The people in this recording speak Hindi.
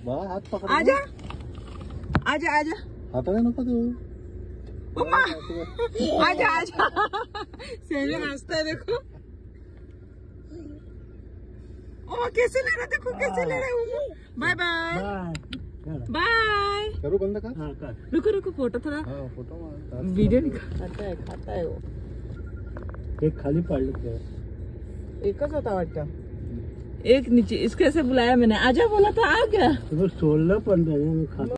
हाथ पकड़, आजा आजा आजा, हाथ नको देऊ, आजा आजा। सैले हंसता है देखो, ओ कैसे ले रहा, देखो कैसे ले रहा है। बाय बाय बाय करो बंद कर। रुको रुको, फोटो थोड़ा, फोटो वीडियो निकाल। खाता है वो, एक खाली पाडलं, एकच होता वाटतं, एक नीचे। इसको ऐसे बुलाया मैंने, आजा बोला था, आ गया। सोडलं पण